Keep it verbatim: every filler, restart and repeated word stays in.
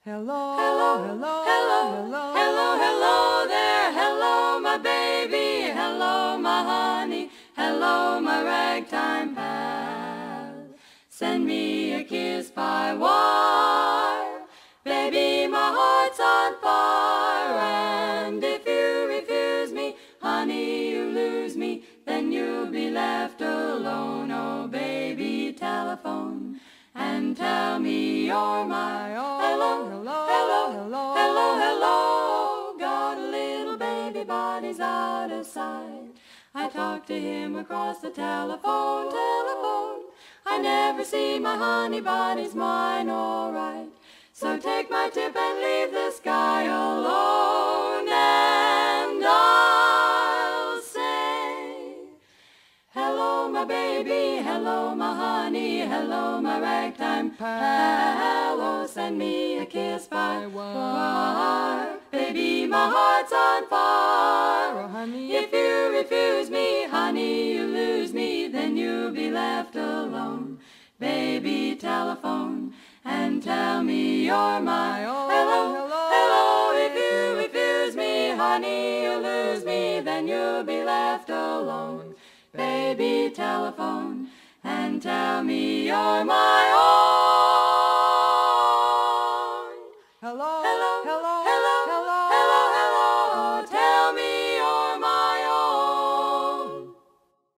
Hello, Hello, hello, hello, hello, hello, hello there. Hello, my baby. Hello, my honey. Hello, my ragtime pal. Send me a kiss by wire. Baby, my heart's on fire. And if you refuse me, honey, you lose me. Then you'll be left alone. Oh, baby, telephone and tell me you're my own. hello, Hello, hello, hello, hello, hello. Got a little baby, but he's out of sight. I talk to him across the telephone, telephone. I never see my honey, but he's mine, all right. So take my tip and leave this guy alone, and I'll say, hello, my baby, hello, my honey, hello, my ragtime pal. Oh, send me a kiss by wire. Baby, my heart's on fire. Oh, honey, If you refuse me, honey, you lose me. Then you'll be left alone. Baby, telephone and tell me you're my own. Hello, hello, hello. If you refuse me, honey, you lose me. Then you'll be left alone. Baby, telephone and tell me you're my own.